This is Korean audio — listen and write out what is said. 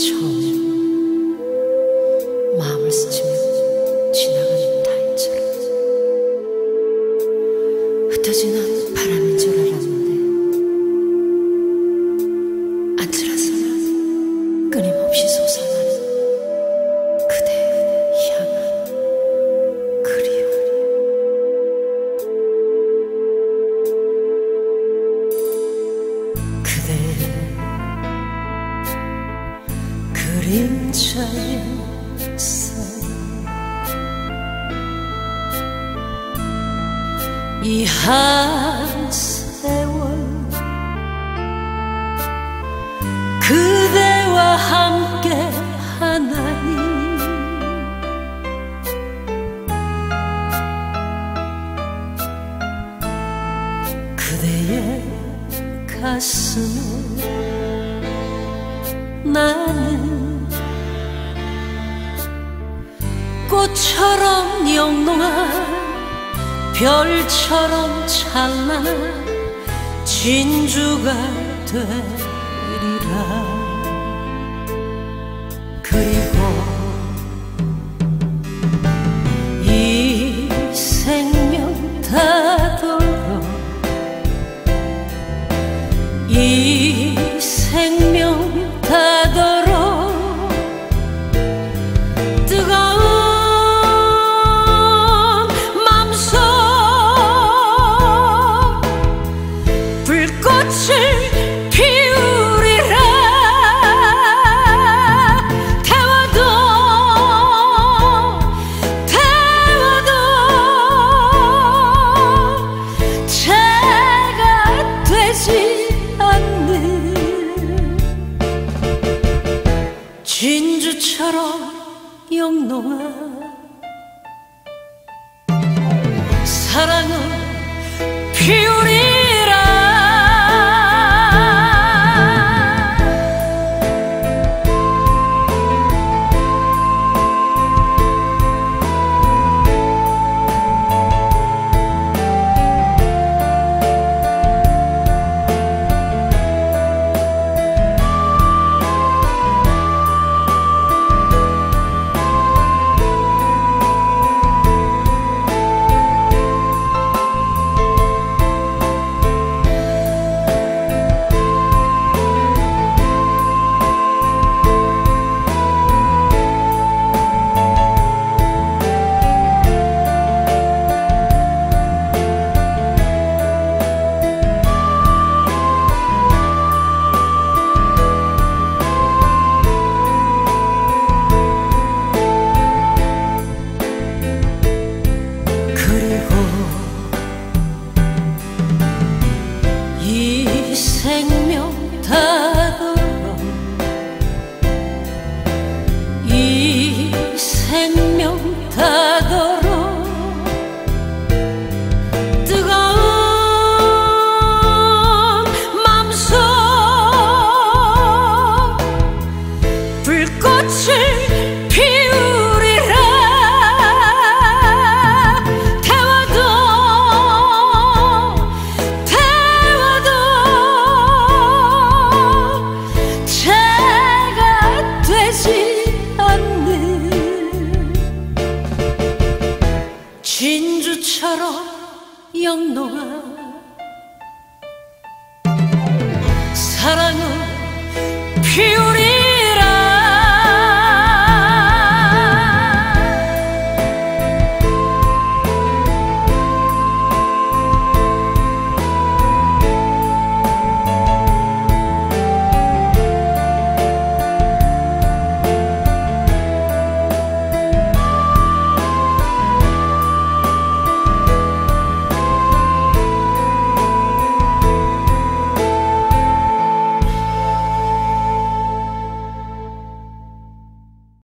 처음에는 마음을 스치며 지나가는 타인처럼 흩어지는 바람인 줄 알았는데 안틀어서는 끊임없이 솟아나는 그대를 향한 그리움. 그대의 그림자에서 이 한 세월 그대와 함께 하나니 그대의 가슴에 나는 꽃처럼 영롱한 별처럼 찬란한 진주가 되리라. 그리고 이 생명 다도록 이 생명 다도록 뜨거운 맘속 불꽃을 피우리라. 태워도 제가 되지 않는 진주처럼 영롱한 사랑은 피우리라. 이 생명 다도록 이 생명 다도록 뜨거운 맘속 불꽃을 피우리라. 진주처럼 영롱한